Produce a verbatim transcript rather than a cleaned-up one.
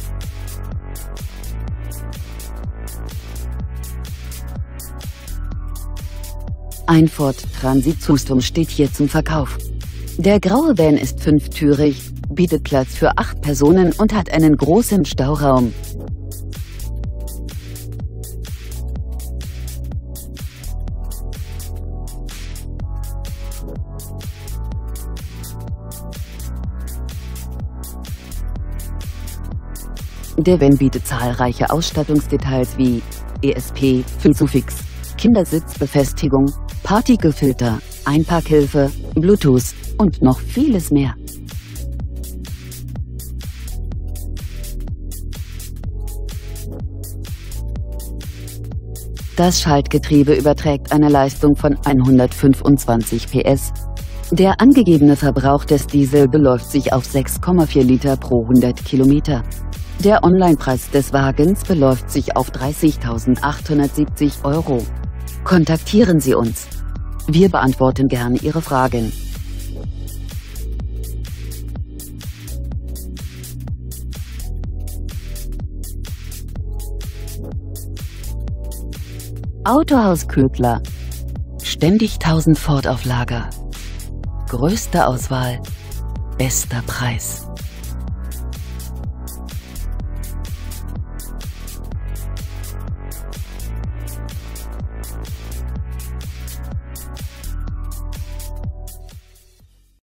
Ein Ford Transit Custom steht hier zum Verkauf. Der graue Van ist fünftürig, bietet Platz für acht Personen und hat einen großen Stauraum. Der Van bietet zahlreiche Ausstattungsdetails wie E S P, Isofix, Kindersitzbefestigung, Partikelfilter, Einparkhilfe, Bluetooth und noch vieles mehr. Das Schaltgetriebe überträgt eine Leistung von hundertfünfundzwanzig P S. Der angegebene Verbrauch des Diesel beläuft sich auf sechs Komma vier Liter pro hundert Kilometer. Der Onlinepreis des Wagens beläuft sich auf dreißigtausendachthundertsiebzig Euro. Kontaktieren Sie uns. Wir beantworten gerne Ihre Fragen. Autohaus Ködler. Ständig tausend Ford auf Lager. Größte Auswahl, bester Preis.